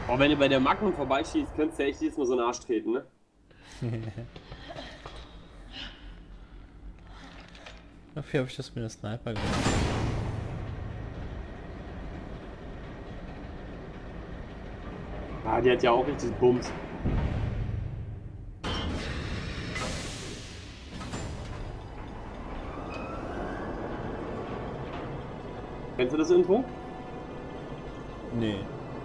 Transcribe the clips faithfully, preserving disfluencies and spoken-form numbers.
Aber wenn du bei der Magnum vorbeischießt, könntest du ja echt jedes Mal so einen Arsch treten, ne? Dafür habe ich das mit der Sniper gemacht. Ah, die hat ja auch richtig Bums. Kennst du das Intro? Nee.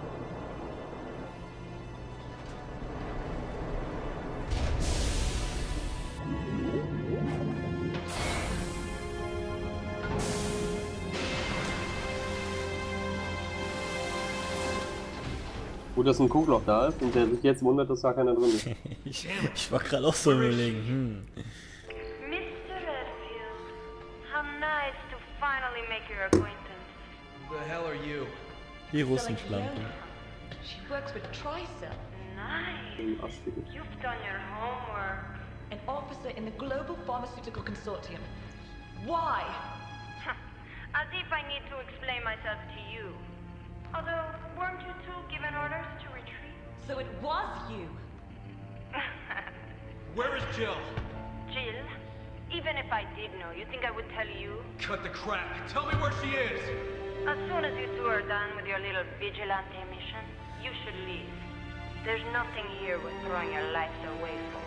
Gut, dass ein Kuhloch da ist und der sich jetzt wundert, dass da keiner drin ist. ich, ich war gerade auch so überlegen. Hm. Mister Redfield, how nice to finally make your acquaintance. Who the hell are you? Die Russenschlampe. She works with Tricell, Nice. Ein Arschficken. You've done your homework. an officer in the Global Pharmaceutical Consortium. Why? As if I need to explain myself to you. Although, weren't you two given orders to retreat? So it was you. Where is Jill? Jill, even if I did know, you think I would tell you? Cut the crap. Tell me where she is. As soon as you two are done with your little vigilante mission, you should leave. There's nothing here worth throwing your lives away for.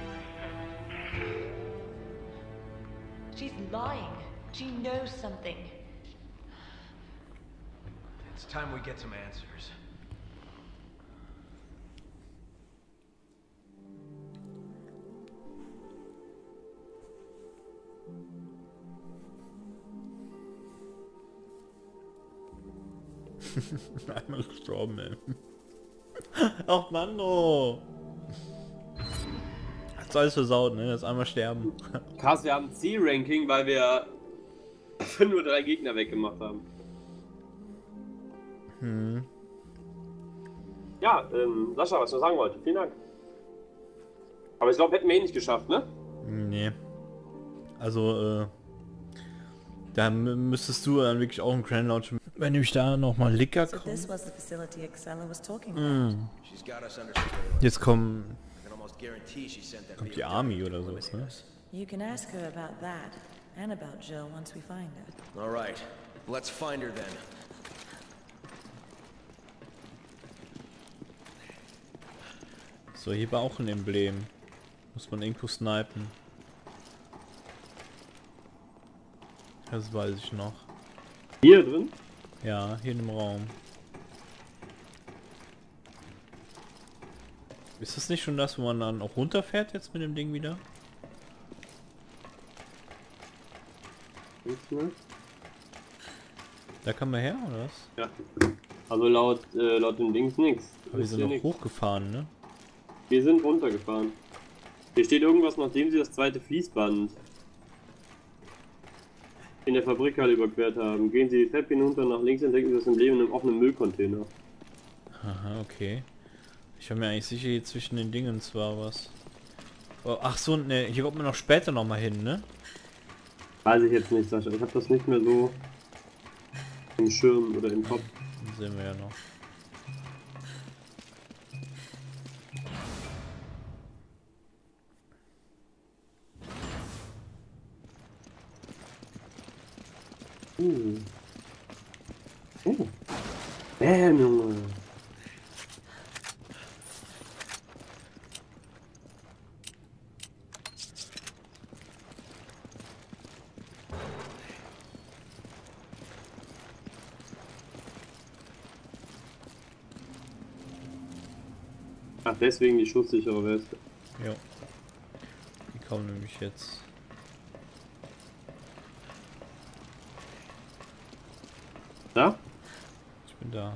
She's lying. She knows something. It's time we get some answers. Einmal gestorben, ey. Ach Mann, oh. Hat's alles versaut, ne? Jetzt einmal sterben. Krass, wir haben C-Ranking, weil wir nur drei Gegner weggemacht haben. Hm. Ja, ähm, Sascha, was ich noch sagen wollte. Vielen Dank. Aber ich glaube, hätten wir eh nicht geschafft, ne? Nee. Also, äh... da m- müsstest du dann wirklich auch einen Grand Launch... Wenn nämlich da nochmal Licker So kommt. this was the facility Excella was talking about. She's got us under surveillance. Jetzt kommen... I can almost guarantee she sent that kommt die video Army down oder to sowas, eliminate ne? us. You can ask her about that and about Jill once we find her. All right, let's find her then. So, hier war auch ein Emblem. Muss man irgendwo snipen. Das weiß ich noch. Hier drin? Ja, hier in dem Raum. Ist das nicht schon das, wo man dann auch runterfährt jetzt mit dem Ding wieder? Da kann man her, oder was? Ja. Also laut, äh, laut dem Dings nix. Aber wir Ist sind hier noch nix. hochgefahren, ne? Wir sind runtergefahren. Hier steht irgendwas, nachdem sie das zweite Fließband in der Fabrikhalle überquert haben. Gehen Sie die Treppe hinunter, nach links entdecken Sie das Emblem in einem offenen Müllcontainer. Aha, okay. Ich war mir eigentlich sicher, hier zwischen den Dingen zwar was. Oh, ach so, ne, hier kommt man noch später noch mal hin, ne? Weiß ich jetzt nicht, Sascha. Ich habe das nicht mehr so im Schirm oder im Kopf. Den sehen wir ja noch. Uh. Uh. Bäm, Junge. Ach, deswegen die schusssichere Weste. Jo. Die kommen nämlich jetzt. Da? Ich bin da.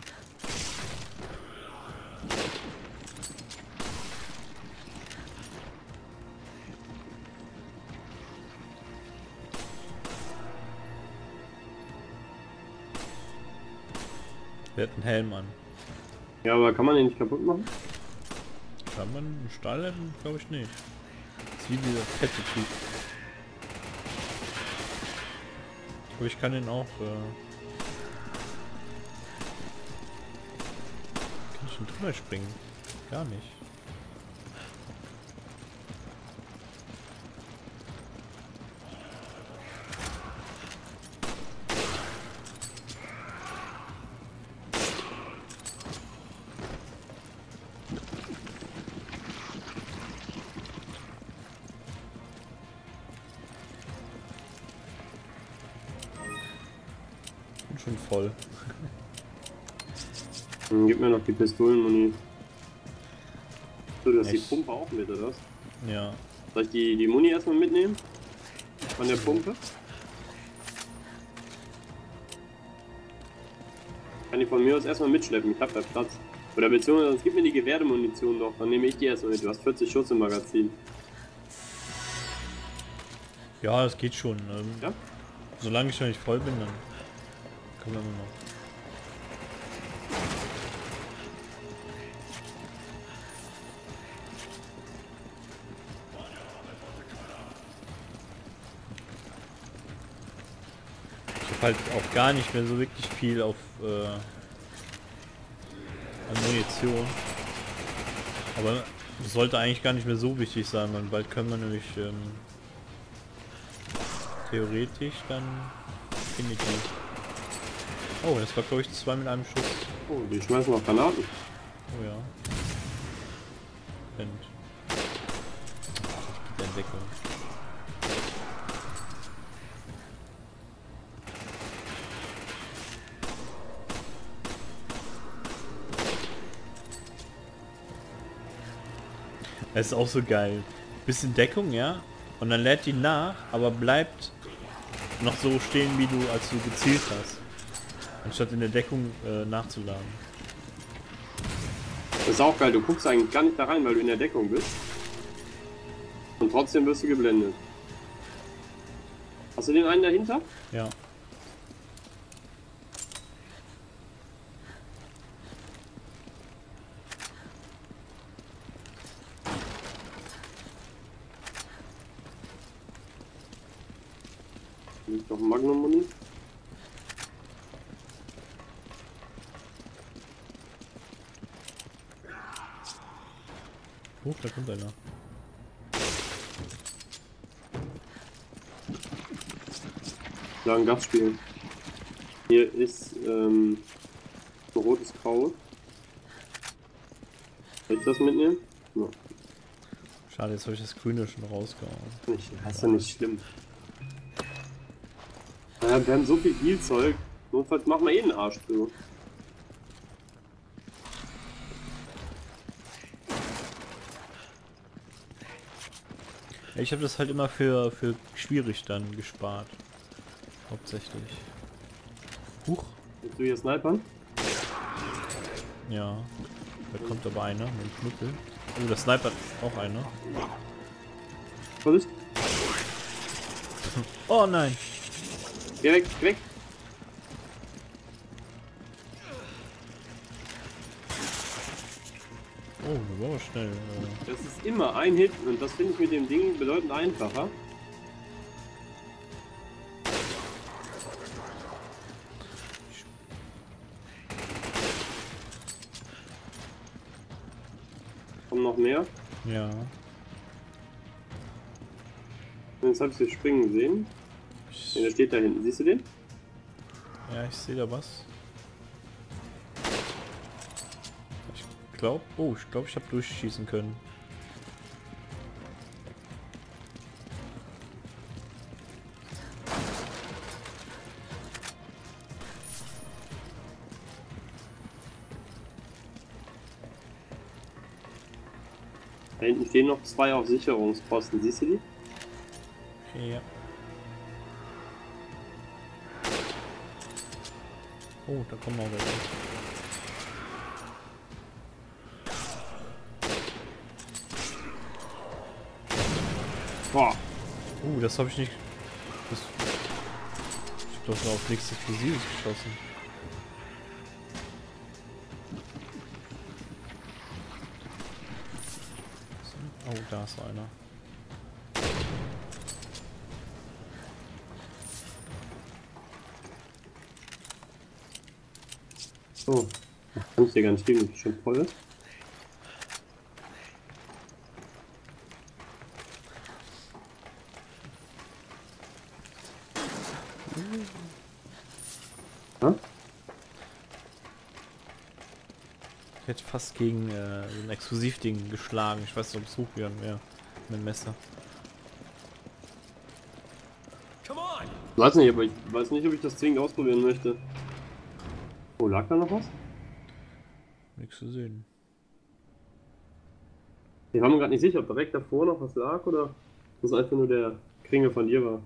Der hat einen Helm an. Ja, aber kann man den nicht kaputt machen? Kann man einen Stahlhelm? Glaube ich nicht. Das ist wie dieser fette Typ. Aber ich kann den auch. Äh kann ich nicht drüber springen. Gar nicht. Schon voll. Dann gib mir noch die Pistolenmuni. So, du hast die Echt? Pumpe auch mit, oder was? Ja. Soll ich die, die Muni erstmal mitnehmen? Von der Pumpe? Kann die von mir aus erstmal mitschleppen, ich hab da Platz. Oder beziehungsweise sonst gib mir die Gewehrmunition doch, dann nehme ich die erstmal mit. Du hast vierzig Schuss im Magazin. Ja, das geht schon. Ähm, Ja? Solange ich noch nicht voll bin, dann können wir immer noch. Ich habe halt auch gar nicht mehr so wirklich viel auf äh, an Munition. Aber das sollte eigentlich gar nicht mehr so wichtig sein, weil bald können wir nämlich ähm, theoretisch dann definitiv. Oh, das war glaube ich zwei mit einem Schuss. Oh, die schmeißen noch Granaten. Oh ja. Moment. Die Entdeckung. Das ist auch so geil. Bisschen Deckung, ja. Und dann lädt die nach, aber bleibt noch so stehen, wie du, als du gezielt hast. Anstatt in der Deckung äh, nachzuladen. Das ist auch geil, du guckst eigentlich gar nicht da rein, weil du in der Deckung bist. Und trotzdem wirst du geblendet. Hast du den einen dahinter? Ja. Liegt noch ein Magnum-Muni. Huch, da kommt einer. Ja, ein Gastspiel. Hier ist ähm, ein rotes Kraut. Soll ich das mitnehmen? Ja. Schade, jetzt habe ich das Grüne schon rausgehauen. Nicht, das ist ja nicht schlimm. Ja, wir haben so viel Spielzeug. Notfalls machen wir eh einen Arsch zu. Ja, ich habe das halt immer für, für schwierig dann gespart. Hauptsächlich. Huch. Willst du hier snipern? Ja. Da kommt aber einer mit dem Knüppel. Oh, das snipert auch einer. Vorsicht. Oh nein. Geh weg, geh weg. Oh, das war aber schnell. äh. Das ist immer ein Hit und das finde ich mit dem Ding bedeutend einfacher. Kommen noch mehr. Ja. Jetzt habe ich sie springen gesehen. Ich, Ja, der steht da hinten. Siehst du den? ja, ich sehe da was. Ich glaube, oh, ich glaube, ich habe durchschießen können. Da hinten stehen noch zwei auf Sicherungsposten. Siehst du die? Ja. Oh, da kommen auch welche. Boah. Uh, das habe ich nicht. Das, ich hab doch nur auf nichts Explosives geschossen. Oh, da ist einer. So. Kann ich dir gar nicht geben, das ist schon voll. Ja? Ich hätte fast gegen äh, so ein Exklusivding geschlagen. Ich weiß nicht, ob es hochgegangen wäre. Mit dem Messer. Ich weiß nicht, aber ich weiß nicht, ob ich das zwingend ausprobieren möchte. Oh, lag da noch was? Nichts zu sehen. Ich war mir gerade nicht sicher, ob direkt davor noch was lag oder das einfach nur der Kringel von dir war.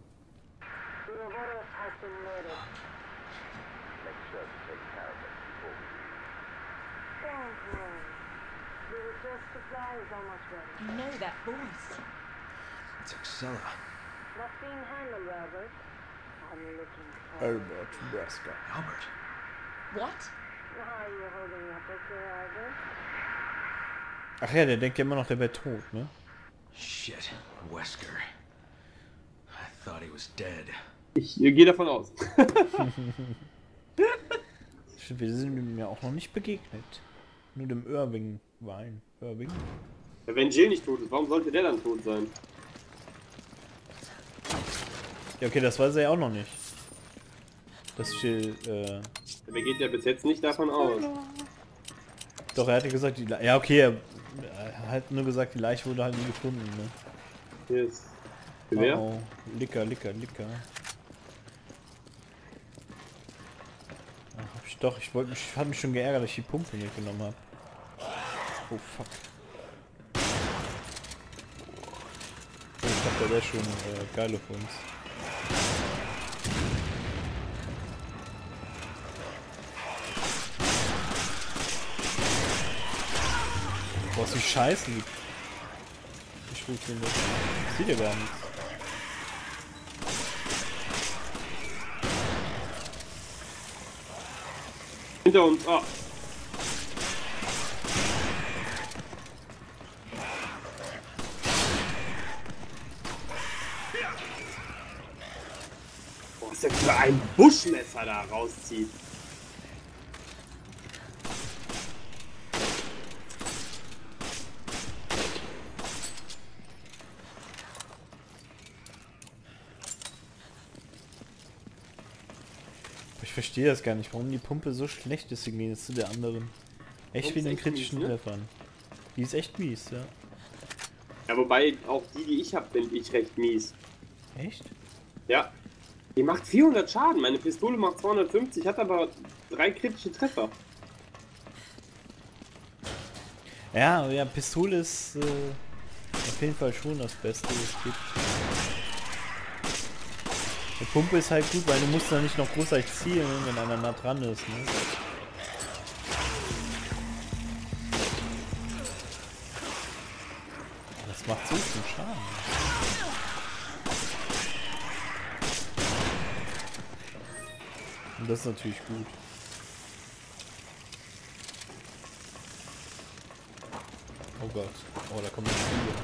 You know that voice. It's Excella. Not being handled, Albert. I'm looking for... Albert Wesker. Albert. What? Why are you holding up okay, Albert? Ach ja, der denkt ja immer noch, der wäre tot, ne? Shit, Wesker. I thought he was dead. Ich äh, gehe davon aus. Stimmt, wir sind ihm ja auch noch nicht begegnet. Nur dem Irving Wein. Irving? Ja, wenn Jill nicht tot ist, warum sollte der dann tot sein? Ja, okay, das weiß er ja auch noch nicht. Das Jill, äh... Er geht ja bis jetzt nicht davon aus. Doch, er hatte gesagt, die Le ja, okay, er, er hat nur gesagt, die Leiche wurde halt nie gefunden, ne? Hier ist Gewehr. Oh, oh. Licker, licker, licker. Ach, hab ich doch, ich wollte mich, hab mich schon geärgert, dass ich die Pumpe mitgenommen habe. Oh, fuck. Oh, ich dachte, der wäre schon äh, geil auf uns. Boah, ist die Scheiße. Ich rufe ihn nicht. Sieht ja gar nichts. Hinter uns. Ah. Boah, was der für ein Buschmesser da rauszieht. Ich verstehe das gar nicht, warum die Pumpe so schlecht ist im Gegensatz zu der anderen. Echt wie den kritischen mies, ne? Treffern. Die ist echt mies, ja. Ja, wobei auch die, die ich habe, finde ich recht mies. Echt? Ja. Die macht vierhundert Schaden. Meine Pistole macht zweihundertfünfzig, hat aber drei kritische Treffer. Ja, ja, Pistole ist äh, auf jeden Fall schon das Beste, was es gibt. Die Pumpe ist halt gut, weil du musst da nicht noch großartig zielen, wenn einer nah dran ist, ne? Das macht so viel Schaden. Und das ist natürlich gut. Oh Gott. Oh, da kommen viele.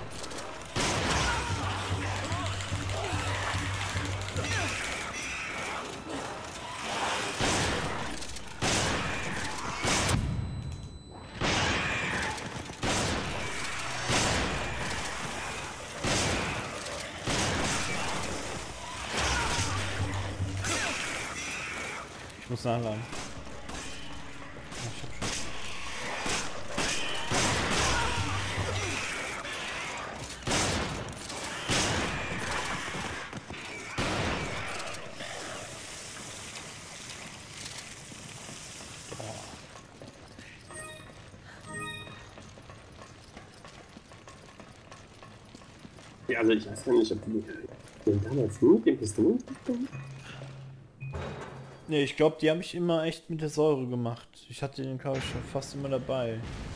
Ich muss nachladen. Oh, ich hab schon. Ja, also ich weiß gar nicht, ob die den damals nur mit den Pistolen haben. Ne, ich glaube, die habe ich immer echt mit der Säure gemacht. Ich hatte den glaube ich schon fast immer dabei.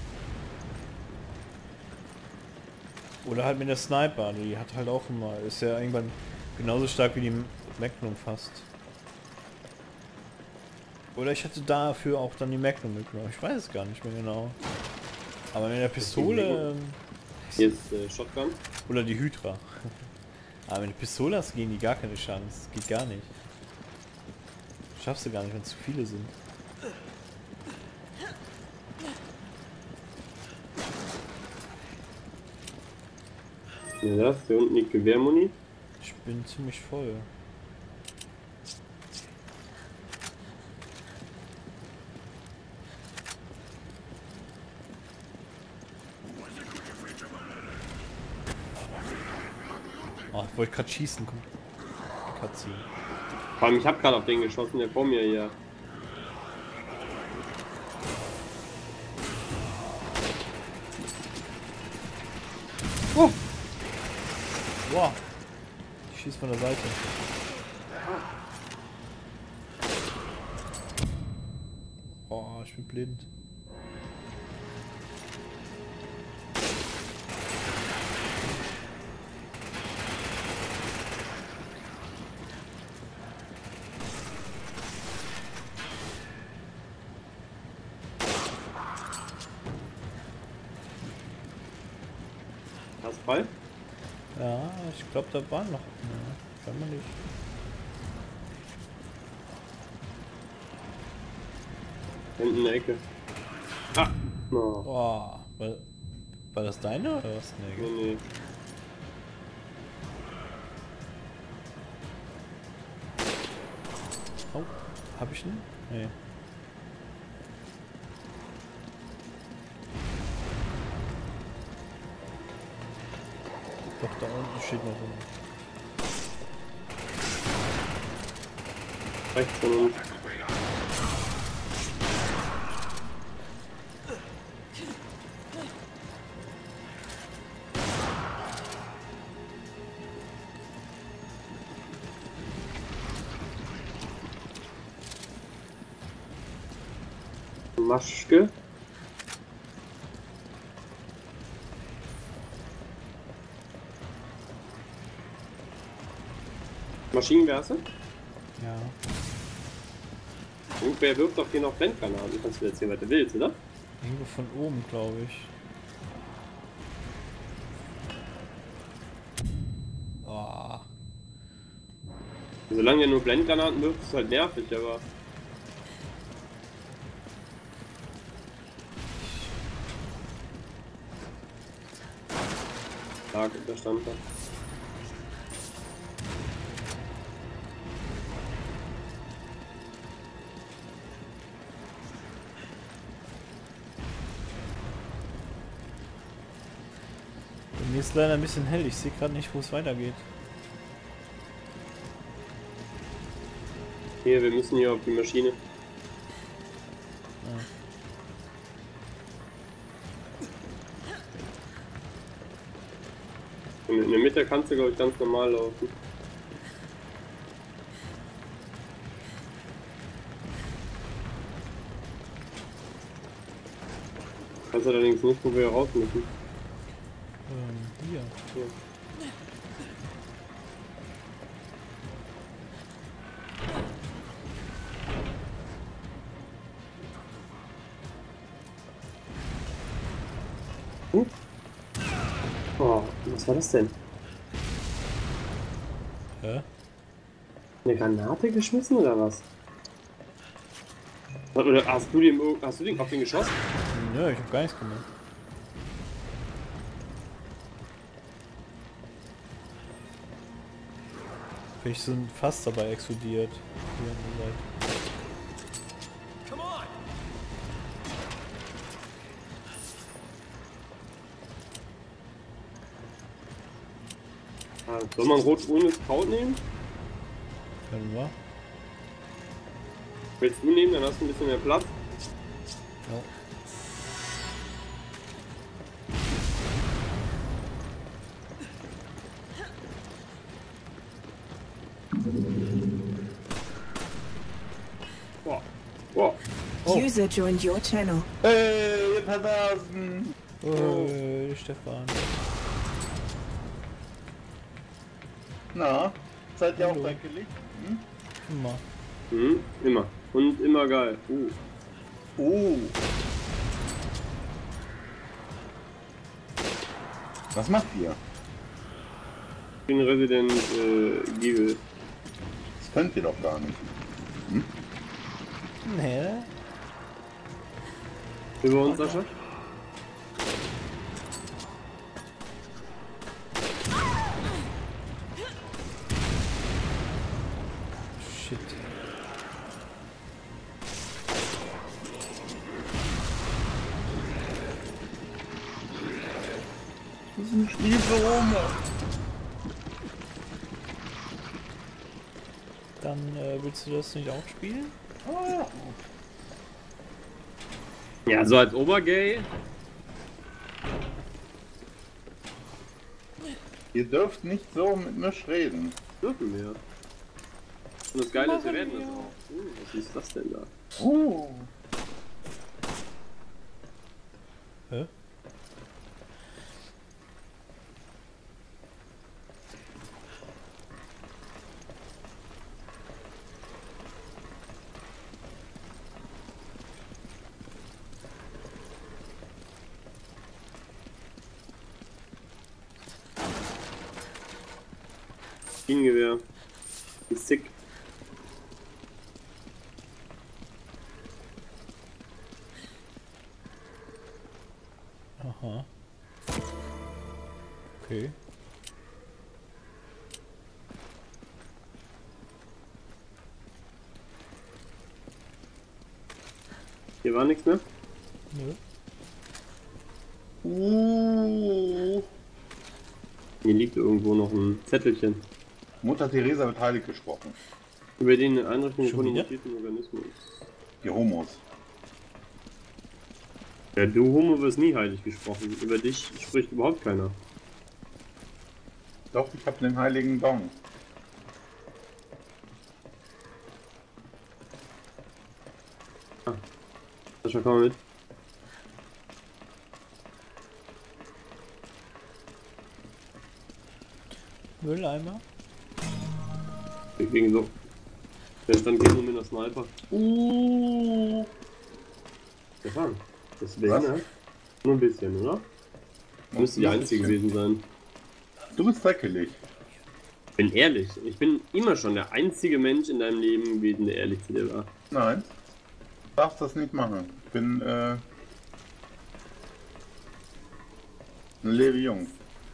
Oder halt mit der Sniper, die hat halt auch immer, ist ja irgendwann genauso stark wie die Magnum fast. Oder ich hatte dafür auch dann die Magnum mitgenommen, ich weiß es gar nicht mehr genau. Aber mit der Pistole... Ähm, Hier ist äh, Shotgun. oder die Hydra. Aber mit der Pistole hast du gegen die gar keine Chance, geht gar nicht. Schaffst du gar nicht, wenn es zu viele sind. Ja, das, hier unten liegt Gewehrmuni. Ich bin ziemlich voll. Oh, ich wollte gerade schießen. Kommt. Cutscene. Vor allem, ich habe gerade auf den geschossen, der vor mir hier. Oh. Wow. Ich schieße von der Seite. Oh, ich bin blind. Hast frei? Ja, ich glaube, da war noch. Ja, kann man nicht. Hinten in der Ecke. Ah! No. Oh, war, war das deine oder was? Nee, Nee, nee. Oh, hab ich ihn? Nee. Doch, da unten steht noch rum. Rechts von uns. Maschke. Maschinenwerfer? Ja. Irgendwer wirft doch hier noch Blendgranaten. Kannst du jetzt hier weiter willst, oder? Irgendwo von oben, glaube ich. Oh. Solange er nur Blendgranaten wirft, ist halt nervig, aber. Stark, da stand er. Mir ist leider ein bisschen hell, ich sehe gerade nicht, wo es weitergeht. Hier, wir müssen hier auf die Maschine. Ah. In, in der Mitte kannst du, glaube ich, ganz normal laufen. Kannst allerdings nicht, wo wir raus müssen. Ähm, hier. Ja. Hm? Oh, was war das denn? Hä? Eine Granate geschmissen oder was? Oder hast du den, hast du den auf den geschossen? Nö, ich hab gar nichts gemacht. Vielleicht so ein Fass dabei explodiert. Hier an der Seite. Ah, soll man rot-grünes Kraut nehmen? Können wir? Willst du nehmen, dann hast du ein bisschen mehr Platz. Ja. Boah. Boah. Oh. User joined your channel. Hey, ihr Perversen! Oh, Stefan. Na, seid ihr auch Hallo. weggelegt? Hm? Immer. Mhm, immer. Und immer geil. Uh. Oh. Was macht ihr? Ich bin Resident äh, Evil. Das könnt ihr doch gar nicht. Hm? Nee. Über uns, Sascha? ist ein Spiel für Homo. Dann äh, willst du das nicht auch spielen? Ah. Ja, so als Obergay. Ihr dürft nicht so mit mir reden. Dürfen wir. Und das Geile ist, wir werden das auch. Uh, was ist das denn da? Oh. Hä? Schienengewehr. Ist sick. Aha. Okay. Hier war nichts mehr. Nö. Uh. Hier liegt irgendwo noch ein Zettelchen. Mutter Teresa wird heilig gesprochen. Über den Einrichtung Schon von wieder? mutierten Organismus. Die Homos. Ja, du Homo wirst nie heilig gesprochen. Über dich spricht überhaupt keiner. Doch, ich habe den heiligen Dong. Sascha, komm mal mit. Mülleimer? Wir kriegen so. Jetzt dann gehen wir mit der Sniper. Uh. Stefan, das wäre ne? Nur ein bisschen, oder? Müsste die einzige gewesen sein. Du bist dreckig. Ich bin ehrlich. Ich bin immer schon der einzige Mensch in deinem Leben gewesen, der ehrlich zu dir war. Nein. Du darfst das nicht machen. Ich bin äh, ein leere Jung.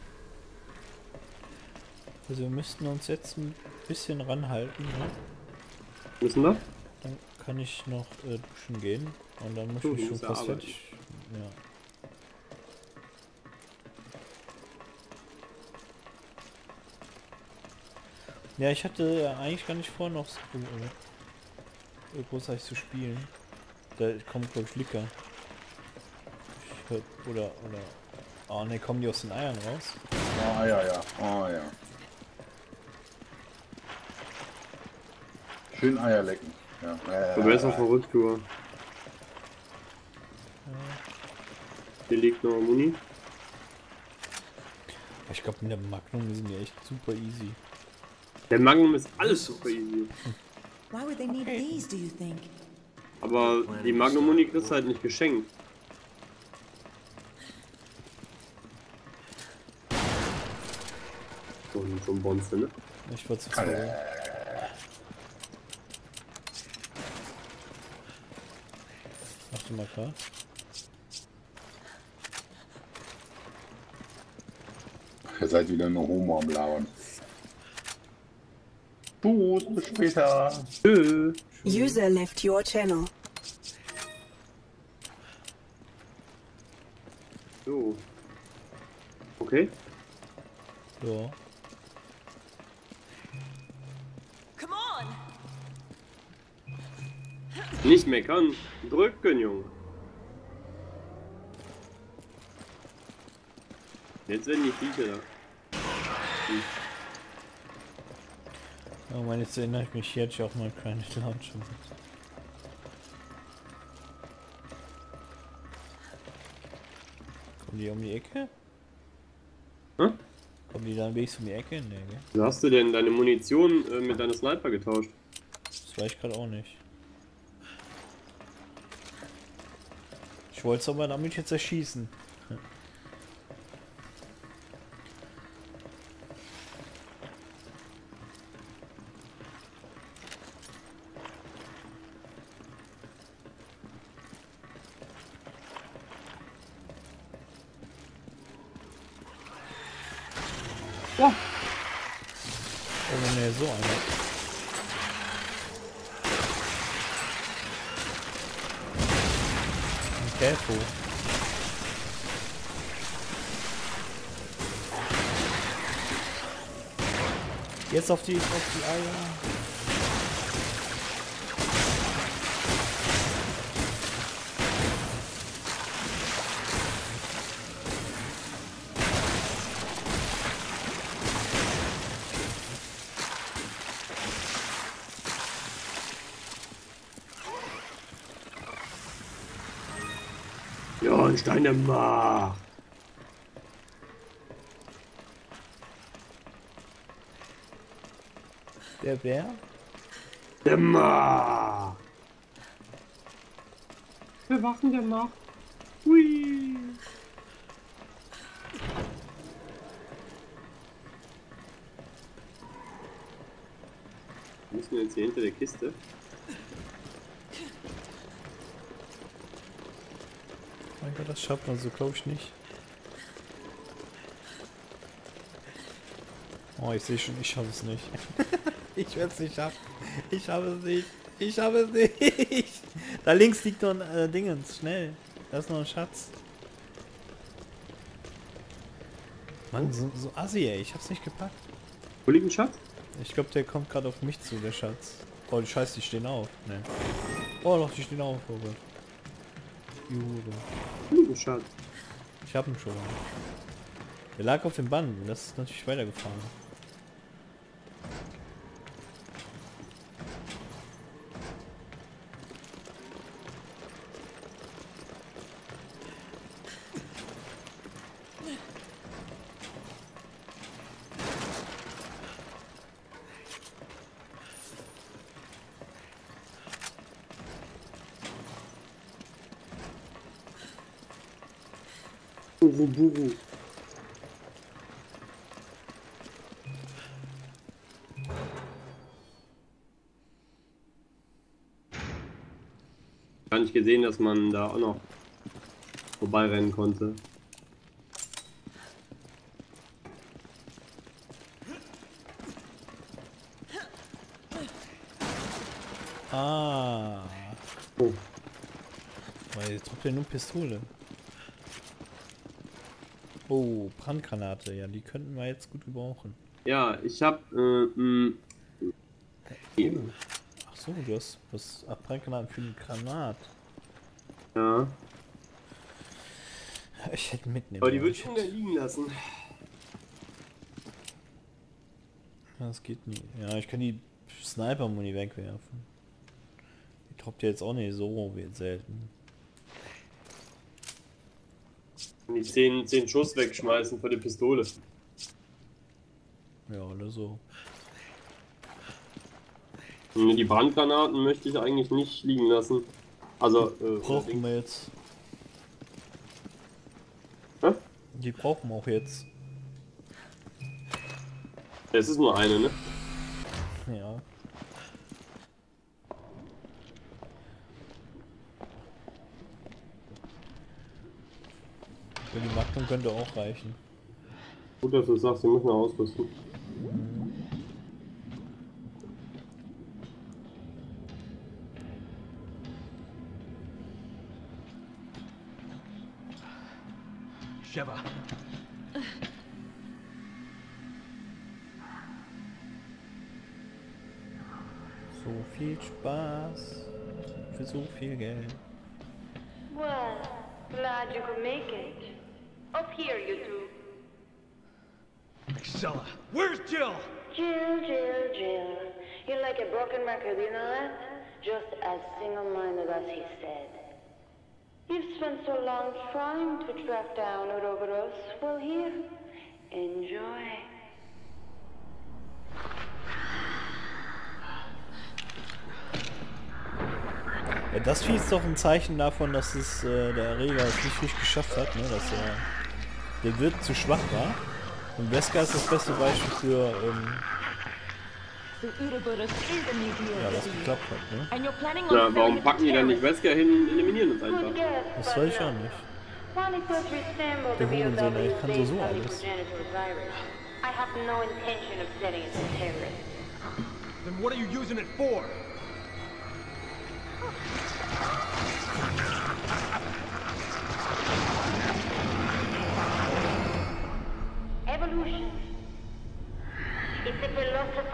Also wir müssten uns jetzt ein bisschen ranhalten, ne? Müssen wir? Dann kann ich noch äh, duschen gehen und dann muss Du, ich du schon musst ja fast arbeiten. fertig. Ja. Ja, ich hatte ja eigentlich gar nicht vor, noch so, äh, großartig zu spielen. Da kommt, glaube ich, Licker. Ich hör, oder, oder. Oh ne, kommen die aus den Eiern raus? Oh ja, ja. Oh ja. Schön Eier lecken. Ja. Du wärst auch verrückt, du. Hier liegt noch Muni. Ich glaube, in der Magnum sind die echt super easy. Der Magnum ist alles super easy. Why would they need these, do you think? Aber die Magnum Muni kriegst du halt nicht geschenkt. So ein, so ein Bonze, ne? Ich war zu faul. Mach du mal klar. Ihr seid wieder nur Homo am Labern. Gut, bis später. Tschö. User left your channel. So. Okay. Ja. Come on! Nicht meckern, drücken, Junge. Jetzt werden die Viecher da. Oh Mann, jetzt erinnere ich mich, hier hatte ich auch mal eine kleine Launcher mit. Kommen die um die Ecke? Hm? Kommen die dann wenigstens um die Ecke? Nee, gell? Wie hast du denn deine Munition äh, mit deiner Sniper getauscht? Das weiß ich gerade auch nicht. Ich wollte es aber damit jetzt erschießen. Oh. Oh ne, so einer. Ein Käfer. Jetzt auf die, auf die Eier. Ja, ein Stein der Macht. Der Bär? Der Macht. Bewachen der Macht. Hui. Wir müssen jetzt hier hinter der Kiste. Mein Gott, das schafft man so, glaube ich, nicht. Oh, ich sehe schon, ich schaffe es nicht. Ich werde es nicht schaffen. Ich schaffe es nicht. Ich schaffe es nicht. Da links liegt noch ein äh, Dingens. Schnell. Da ist noch ein Schatz. Mann, so, so assi, ey. Ich hab's nicht gepackt. Wo liegt ein Schatz? Ich glaube, der kommt gerade auf mich zu, der Schatz. Oh, die Scheiße, die stehen auf. Nee. Oh, doch, die stehen auf. Oh Gott. Hm, Schatz. Ich hab ihn schon. Der lag auf dem Band und das ist natürlich weitergefahren. Buru, Buru. Gar nicht gesehen, dass man da auch noch vorbeirennen konnte. Ah. Oh. Weil jetzt habt ihr nur Pistole. Oh, Brandgranate, ja, die könnten wir jetzt gut gebrauchen. Ja, ich hab äh, mh, Oh. Ach so, du hast was Brandgranaten für die Granat. ja. Ich hätte mitnehmen. Aber die würde ich ich ungern hätte... liegen lassen. Das geht nie. Ja, ich kann die Sniper-Muni wegwerfen. Die droppt ja jetzt auch nicht so selten. Und die zehn, zehn Schuss wegschmeißen für die Pistole. Ja, oder so. Und die Brandgranaten möchte ich eigentlich nicht liegen lassen. Also, äh, Brauchen wir jetzt. Hä? Die brauchen wir auch jetzt. Es ist nur eine, ne? Ja. Für die Magnum könnte auch reichen. Gut, dass du sagst, wir müssen ausrüsten. Sheva. So viel Spaß für so viel Geld. Well, glad you could make it. Up here, you two. Excella. Where's Jill? Jill, Jill, Jill. You're like a broken record, you know that? Just as single-minded as he said. You've spent so long trying to track down Ouroboros. Well, here, enjoy. Ja, das Vieh ist doch ein Zeichen davon, dass es äh, der Erreger es nicht richtig geschafft hat, ne? Dass er der Wirt zu schwach war. Und Wesker ist das beste Beispiel für, ähm, ja, das geklappt hat, ne? Ja, warum packen die dann nicht Wesker hin und eliminieren uns einfach? Das weiß ich auch nicht. Der Hurensohn, ey, kann so so alles. I have no intention of setting it to terrorists. Then what are you using it for? Evolution. It's a philosophy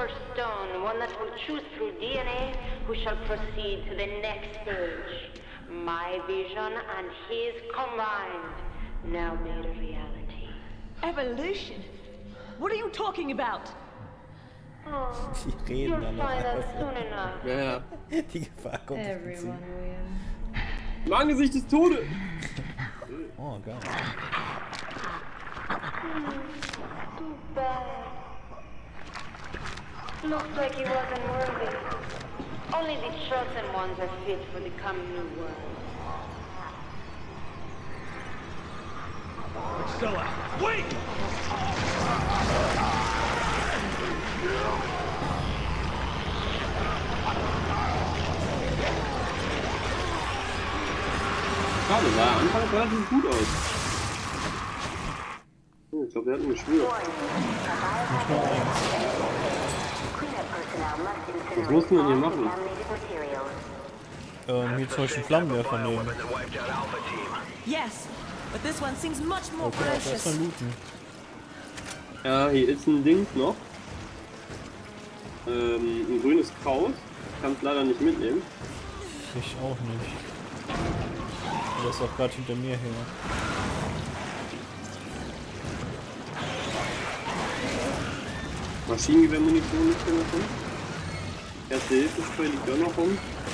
will choose through D N A who shall proceed to the next stage. My vision and his combined, now made a reality. Evolution? What are you talking about? Oh, Die you'll reden dann noch find that einfach. soon enough. Ja, ja. Die Gefahr kommt nicht Everyone will. Im Angesicht des Todes! Oh, geil. Too bad. Looks like he wasn't worthy. Only the chosen ones are fit for the coming new world. Stella, wait! Schade, sah am Anfang relativ gut aus. Oh, ich glaube, wir hatten geschwört. Was mussten wir denn hier machen? Ähm, hier zum Beispiel Flammenwerfer nehmen. Yes, but this one seems much more Okay, aber precious. erstmal looten. Ja, hier ist ein Ding noch. Ähm, ein grünes Kraut. Ich kann es leider nicht mitnehmen. Ich auch nicht. Der ist auch gerade hinter mir her. Maschinengewehrmunition liegt hier noch rum. Erste Hilfe-Spray liegt auch noch rum.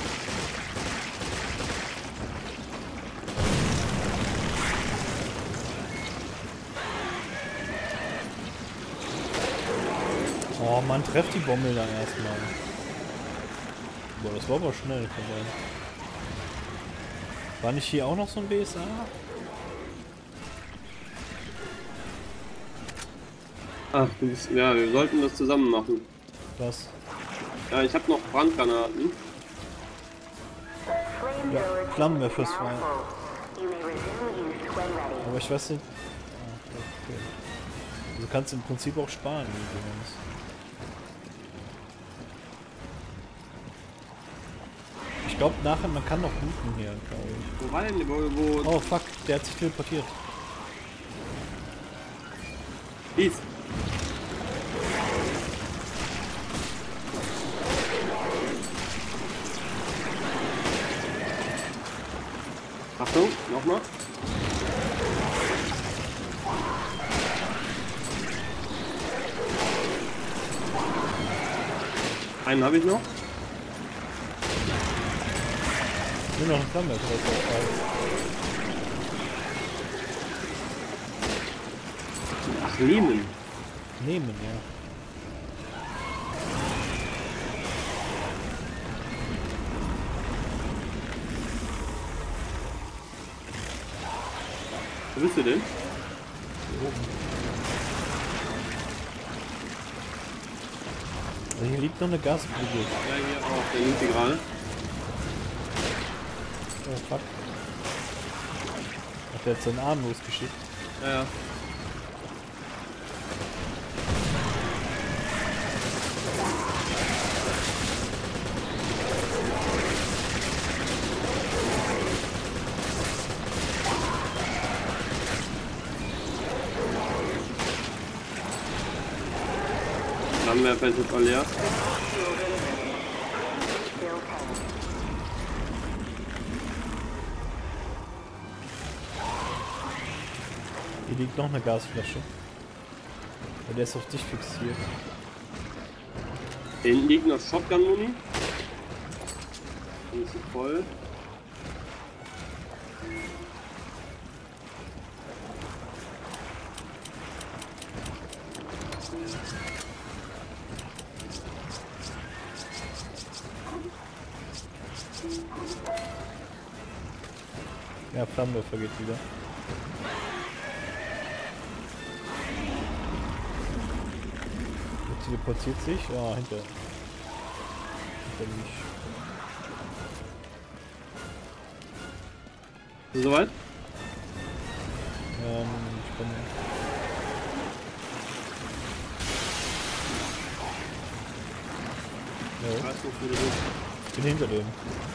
Oh man, trefft die Bombe dann erstmal. Boah, das war aber schnell vorbei. War nicht hier auch noch so ein B S A? Ach, du bist, ja, wir sollten das zusammen machen. Was? Ja, ich habe noch Brandgranaten. Ja, Flammenwerfer ist frei. Aber ich weiß nicht. Ah, okay. Also kannst du im Prinzip auch sparen, wie du meinst. Ich glaube nachher, man kann noch looten hier, glaube ich. Wo war denn, wo, wo... Oh fuck, der hat sich teleportiert. Dies. Achtung, nochmal. Einen habe ich noch. Nur noch ein Flammenwerfer. das ist frei. Ach, nehmen. Nehmen, ja. Wo bist du denn? Also hier liegt noch eine Gaskugel. Ja, hier auch. Der liegt hier gerade. Oh fuck. Hat der jetzt seinen Arm losgeschickt? Ja, ja. Flammenwerfer ist jetzt all leer. Hier liegt noch eine Gasflasche. Aber der ist auf dich fixiert. Hier hinten liegt noch Shotgun-Muni. Die ist so voll. Ja, Flammenwerfer geht wieder. Jetzt teleportiert sich. Ja, hinter. Hinter mich. Soweit? Ähm, ich bin. Ich Ja, weiß nicht, wo du bist. ich bin hinter dem.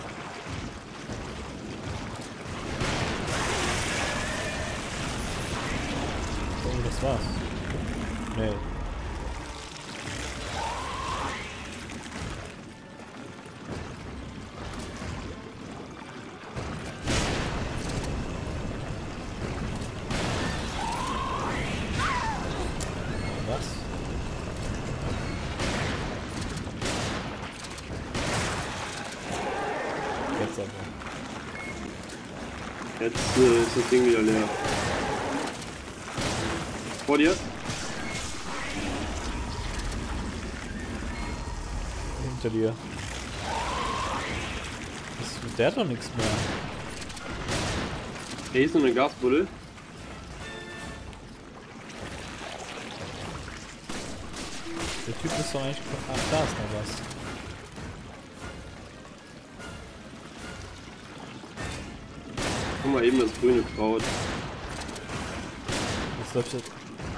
Oh, das war's. Nee. Jetzt äh, ist das Ding wieder leer. Vor dir? Hinter dir. Das, der hat doch nichts mehr. Hier ist noch eine Gasbuddel. Der Typ ist doch eigentlich... Ach, da ist noch was. Guck mal eben das grüne Kraut. Jetzt läuft jetzt...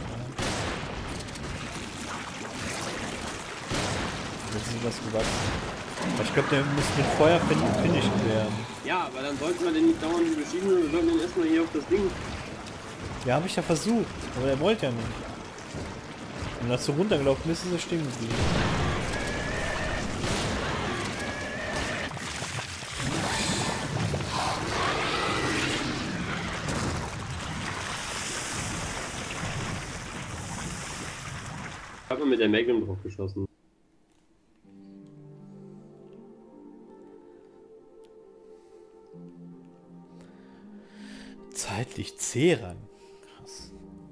Jetzt ist was gewachsen. Aber ich glaube, der muss mit Feuer fin- finished werden. Ja, aber dann sollten wir den nicht dauernd beschieben, wir sollten den erstmal hier auf das Ding. Ja, habe ich ja versucht, aber der wollte ja nicht. Und als du runtergelaufen bist, ist er stehen geblieben. Ich hab mal mit der Magnum drauf geschossen. Zeitlich Zehrang. Krass.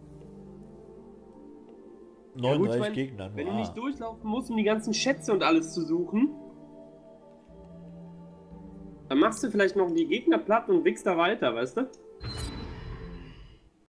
Ja, gut, neununddreißig ich mein, Gegner. wenn Wow. du nicht durchlaufen musst, um die ganzen Schätze und alles zu suchen, dann machst du vielleicht noch die Gegner platt und wickst da weiter, weißt du?